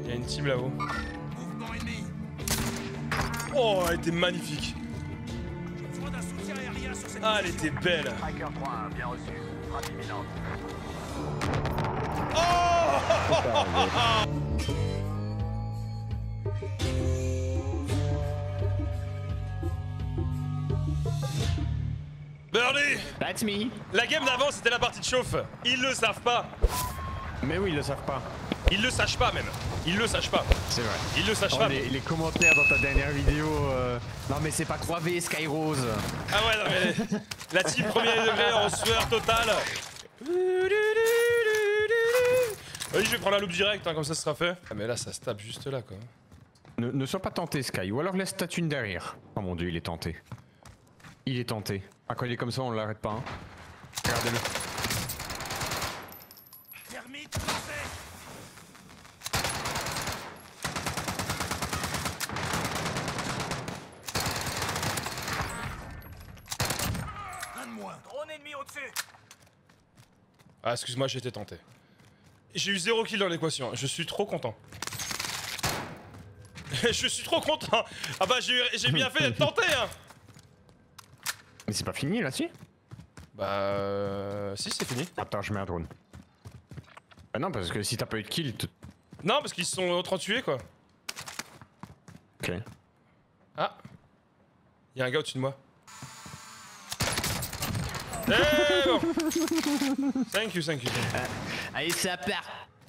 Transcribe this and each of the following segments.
y a une team là-haut. Oh, elle était magnifique. Ah, elle était belle. Oh Birdie! That's me. La game d'avant c'était la partie de chauffe. Ils le savent pas. Mais oui, ils le savent pas. Ils le sachent pas même. Ils le sachent pas. C'est vrai. Ils le sachent pas. Les commentaires dans ta dernière vidéo. Non mais c'est pas 3V Skyrose. Ah ouais non mais la team premier degré en sueur totale. Vas-y je vais prendre la loupe direct hein, comme ça sera fait. Ah mais là ça se tape juste là quoi. Ne sois pas tenté Sky, ou alors laisse ta thune derrière. Oh mon dieu, il est tenté. Il est tenté. Ah quand il est comme ça on l'arrête pas hein. Regardez-le. Drone ennemi au-dessus. Ah excuse-moi j'ai été tenté. J'ai eu 0 kill dans l'équation, je suis trop content. Je suis trop content. Ah bah j'ai bien fait d'être tenté hein. Mais c'est pas fini là si? Bah si c'est fini. Attends je mets un drone. Ah non parce que si t'as pas eu de kill... Non parce qu'ils se sont entretués quoi. Ok. Ah. Y'a un gars au-dessus de moi. Eh bon. Thank you. Allez ça part.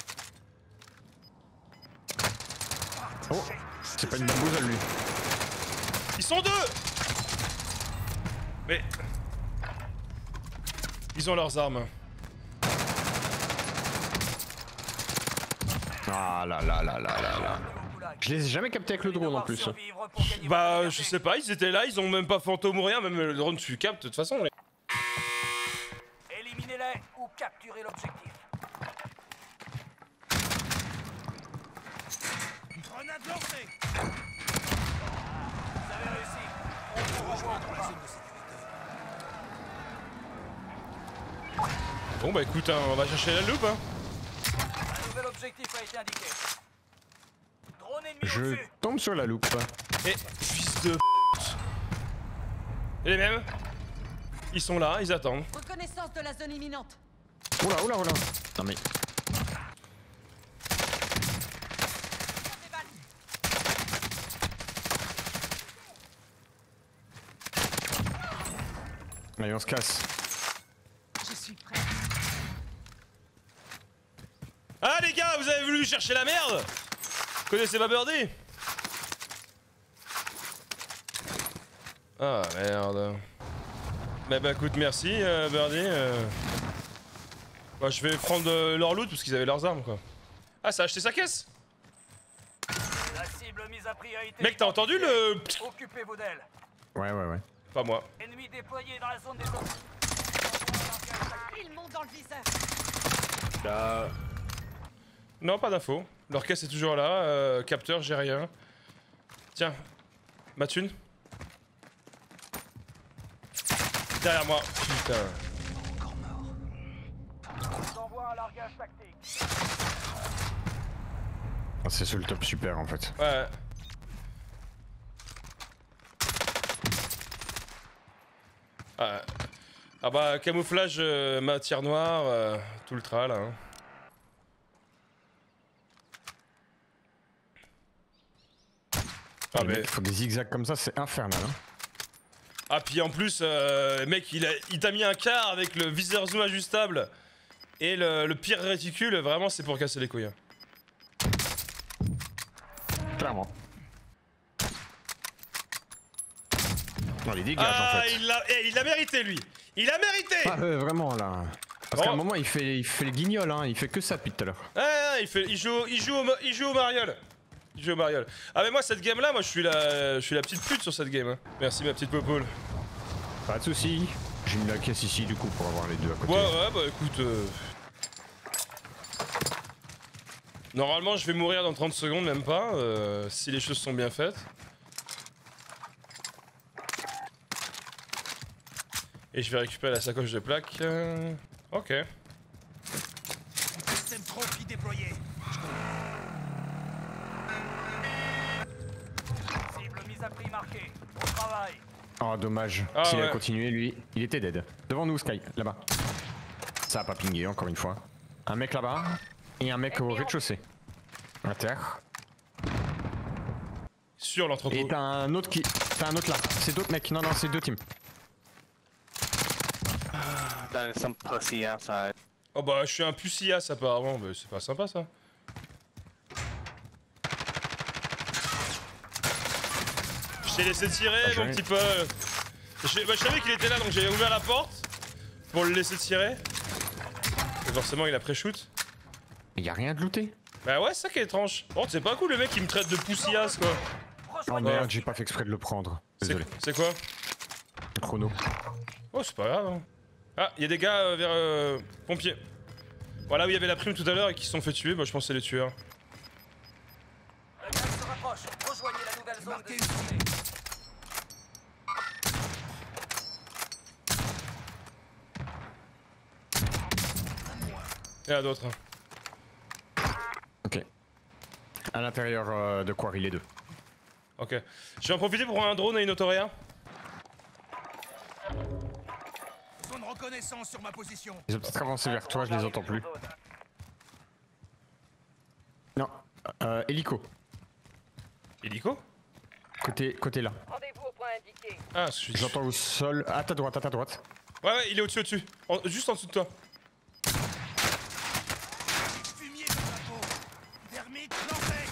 Oh, c'est pas une bamboozle lui. Ils sont deux. Mais... Ils ont leurs armes. Ah là là là là là là. Je les ai jamais captés avec le drone en plus. Bah je sais pas, ils étaient là, ils ont même pas fantôme ou rien, même le drone tu captes de toute façon. Éliminez-les ou capturez l'objectif. Grenade lancée. Vous avez réussi. On vous rejoint dans la zone de sécurité. Bon bah écoute, hein, on va chercher la loupe hein. Un nouvel objectif a été indiqué. Drone ennemi Je au-dessus. tombe sur la loupe. Et fils de Et les mêmes. Ils sont là, ils attendent. Reconnaissance de la zone imminente. Oula oula oula. Non mais... Allez on se casse. Je suis prêt. Ah les gars, vous avez voulu chercher la merde? Vous connaissez ma birdie? Ah merde. Bah écoute merci birdie. Bah je vais prendre leur loot parce qu'ils avaient leurs armes quoi. Ah ça a acheté sa caisse? La cible mise à prix a été... Mec t'as entendu le... Occupez-vous d'elle. Ouais. Pas moi. Ennemi déployé dans la zone des autres. Ils montent dans le viseur. Là... Non pas d'infos. Leur caisse est toujours là, capteur j'ai rien. Tiens, ma thune. Derrière moi, putain. J'envoie un largage tactique. Ah, c'est sur le top super en fait. Ouais. Ouais. Ah bah camouflage matière noire, tout le tral hein. Ah mais... Il faut des zigzags comme ça, c'est infernal hein. Ah puis en plus, mec il t'a mis un quart avec le viseur zoom ajustable et le pire réticule, vraiment c'est pour casser les couilles hein. Clairement. Non, les dégages en fait. Il l'a mérité lui. Il a mérité. Ah vraiment là. Parce Bon. qu'à un moment il fait le guignol hein, il fait que ça depuis tout à l'heure. Ouais, il joue au mariole. Il joue au mariole. Ah mais moi cette game là, moi je suis la petite pute sur cette game hein. Merci ma petite popoule. Pas de soucis. J'ai mis la caisse ici du coup pour avoir les deux à côté. Ouais bah écoute. Normalement je vais mourir dans 30 secondes, même pas, si les choses sont bien faites. Et je vais récupérer la sacoche de plaques. Ok. Système trophy déployé. Prise à prix marqué. Au travail. Oh dommage. Ah, S'il ouais. a continué, lui, il était dead. Devant nous, Sky, là-bas. Ça a pas pingé encore une fois. Un mec là-bas et un mec au rez-de-chaussée. À terre. Sur l'entrepôt. Et t'as un autre qui. T'as un autre là. C'est d'autres mecs. Non, non, c'est 2 teams. There's some pussy outside. Oh bah je suis un pussillasse apparemment, mais c'est pas sympa ça. Je t'ai laissé tirer mon petit peu. Je savais qu'il était là donc j'ai ouvert la porte pour le laisser tirer. Et forcément il a pré-shoot. Y a rien de looté. Bah ouais c'est ça qui est étrange. Bon c'est pas cool le mec qui me traite de poussillasse quoi. Oh merde, j'ai pas fait exprès de le prendre. Désolé. C'est quoi? Chrono. Oh c'est pas grave hein. Ah y'a des gars vers pompiers. Voilà où il y avait la prime tout à l'heure et qui se sont fait tuer, bah je pense que c'est les tueurs. Le gaz se rapproche. Rejoignez la nouvelle zone de sécurité. Il y en a d'autres. Hein. Ok. À l'intérieur de Quarry, les deux. Ok. Je vais en profiter pour prendre un drone et une autoréa. Zone reconnaissance sur ma position. Ils ont peut-être avancé vers toi, je les entends plus. Non. Hélico. Hélico? Côté là. Rendez-vous au point indiqué. Ah je suis... J'entends au sol. À ta droite, à ta droite. Ouais il est au-dessus. Juste en dessous de toi. Fumier sur ma peau. Thermite lancé.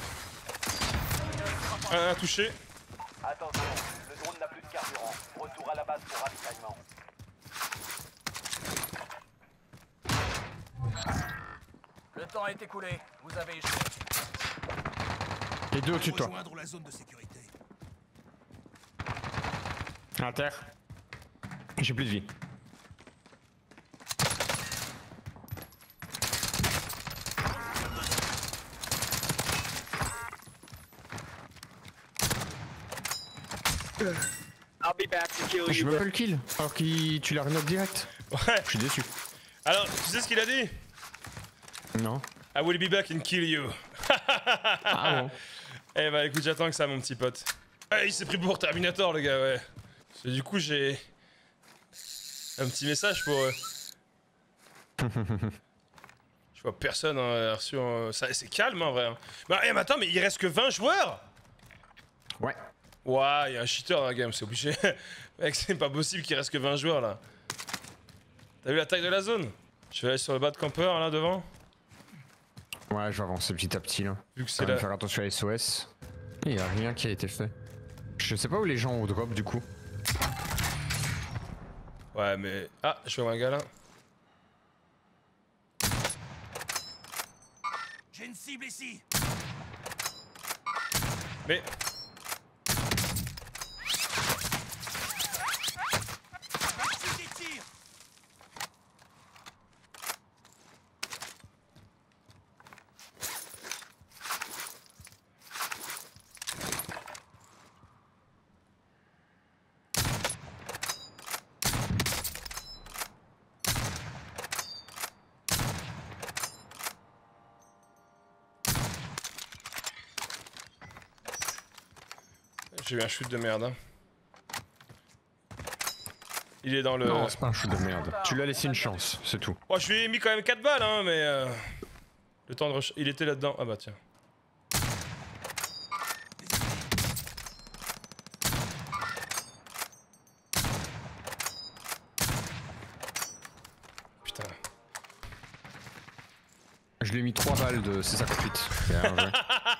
Un touché. Attention, le drone n'a plus de carburant. Retour à la base pour ravitaillement. Le temps est écoulé. Vous avez échoué. Les deux au-dessus de toi. Rejoindre la zone de sécurité. À terre. J'ai plus de vie. I'll be back to kill Je you. veux pas le kill. Alors qu'il tu l'as renock direct. Ouais. Je suis déçu. Alors tu sais ce qu'il a dit? Non. I will be back and kill you. Ah bon. Eh bah écoute j'attends que ça mon petit pote. Ah, il s'est pris pour Terminator le gars ouais. Et du coup j'ai un petit message pour je vois personne hein, reçu c'est calme en vrai. Hein. Bah mais attends mais il reste que 20 joueurs. Ouais. Ouah, il y a un cheater dans la game, c'est obligé. Mec, c'est pas possible qu'il reste que 20 joueurs là. T'as vu la taille de la zone? Je vais aller sur le bas de campeur là devant. Ouais, je vais avancer petit à petit là. Vu que Faut c'est quand même la... faire attention à SOS. Il y a rien qui a été fait. Je sais pas où les gens ont drop du coup. Ouais mais... Ah, je vois un gars là. J'ai une cible ici. Mais... J'ai des tirs. J'ai eu un shoot de merde. Hein. Il est dans le... Non, c'est pas un shoot de merde. Tu lui as laissé une chance, c'est tout. Oh, je lui ai mis quand même 4 balles, hein, mais... Le temps de... Il était là-dedans. Ah bah tiens. Putain. Je lui ai mis 3 balles de C58. Bien joué.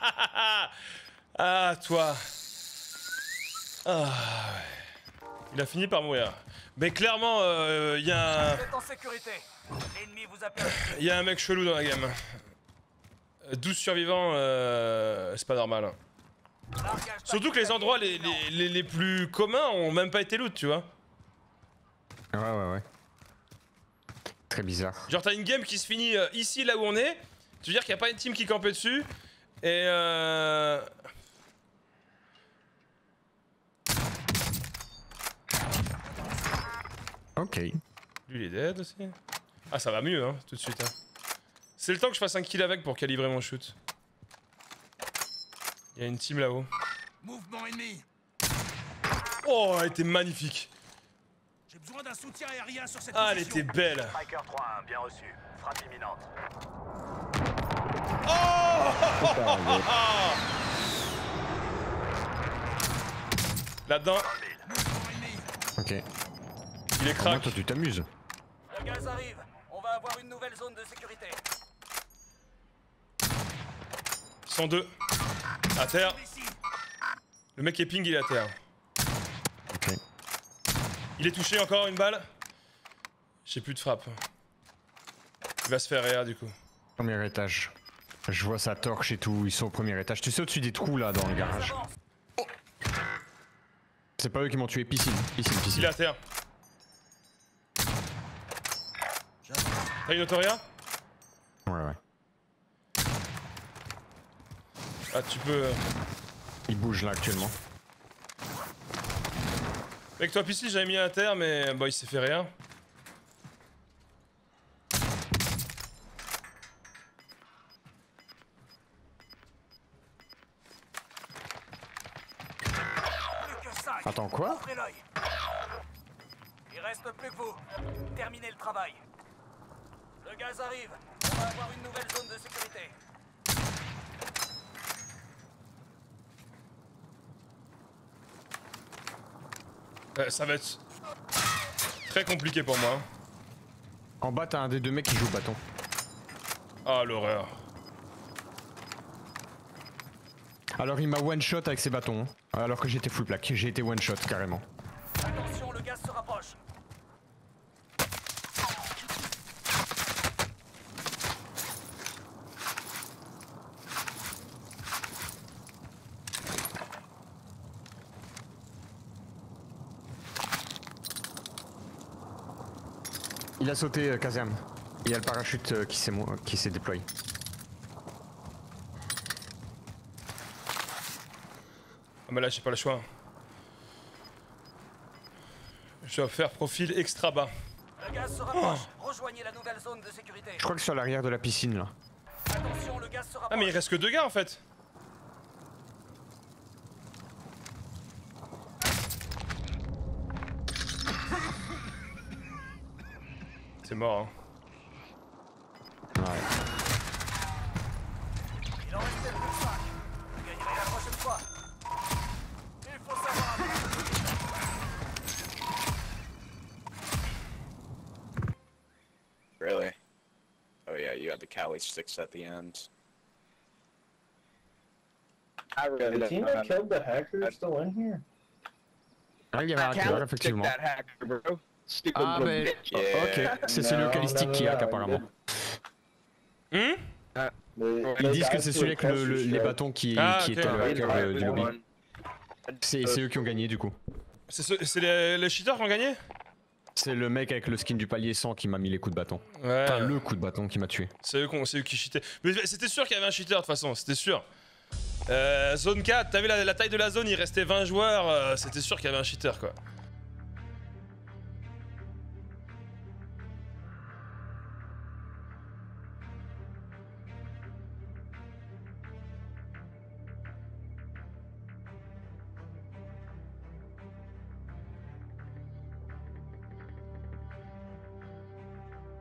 Ah, toi. Ah, ouais. Il a fini par mourir. Mais clairement, il y a un... Vous êtes en sécurité. L'ennemi vous a perdu. Il y a un mec chelou dans la game. 12 survivants, c'est pas normal. Hein. Largage Surtout que les endroits les plus communs ont même pas été loot, tu vois. Ouais. Très bizarre. Genre t'as une game qui se finit ici, là où on est. Tu veux dire qu'il n'y a pas une team qui campait dessus. Et Ok. Lui il est dead aussi. Ah ça va mieux hein, tout de suite. Hein. C'est le temps que je fasse un kill avec pour calibrer mon shoot. Il y a une team là-haut. Mouvement ennemi. Oh, elle était magnifique. J'ai besoin d'un soutien aérien sur cette Ah, elle position. était belle. Striker 3-1, bien reçu. Frappe imminente. Oh Là-dedans, Ok. il est Moi, crack. toi, tu t'amuses. Le gaz arrive. On va avoir une nouvelle zone de sécurité. 102. À terre. Ici. Le mec est ping, il est à terre. Ok. Il est touché encore une balle. J'ai plus de frappe. Il va se faire réa du coup. Premier étage. Je vois sa torche et tout, ils sont au premier étage. Tu sais au-dessus des trous là dans le garage. Avance. C'est pas eux qui m'ont tué, piscine, piscine, Il piscine. est à terre. T'as une autoria? Ouais, ouais. Ah, tu peux. Il bouge là actuellement. Avec toi, PC, j'avais mis à terre, mais bah, il s'est fait rien. Plus que 5. Attends, quoi? Ouvrez l'œil. Il reste plus que vous. Terminez le travail. Le gaz arrive. On va avoir une nouvelle zone de sécurité. Ça va être très compliqué pour moi. En bas, t'as un des deux mecs qui joue au bâton. Ah, l'horreur. Alors il m'a one shot avec ses bâtons. Alors que j'étais full plaque. J'ai été one shot carrément. Attention, le gaz se rapproche. Il a sauté caserne. Il y a le parachute qui s'est déployé. Ah, mais là, j'ai pas le choix. Je dois faire profil extra bas. Le gaz se rapproche. Rejoignez la nouvelle zone de sécurité. Je crois que sur l'arrière de la piscine là. Attention, le gaz se rapproche. Ah, mais il reste que 2 gars en fait. C'est mort, hein. Ouais. Il en restait plus que 5. Vous gagnerez la prochaine fois. Il faut savoir. Really? Oh yeah, you had the Cali sticks at the end. I really The don't team know how that to- killed the hacker still in here? Ah, il y avait un Cali hacker stick effectivement. that hacker, bro. Stupid Ah little mais bitch. ok, c'est le Calistic qui hack apparemment. Ils disent que c'est celui avec les bâtons qui Ah, était ok. le hacker du lobby. One. C'est eux qui ont gagné du coup. C'est les cheaters qui ont gagné? C'est le mec avec le skin du palier 100 qui m'a mis les coups de bâton. Ouais. Enfin le coup de bâton qui m'a tué. C'est eux qui cheataient. Mais c'était sûr qu'il y avait un cheater de toute façon, c'était sûr. Zone 4, t'as vu la taille de la zone, il restait 20 joueurs, c'était sûr qu'il y avait un cheater quoi.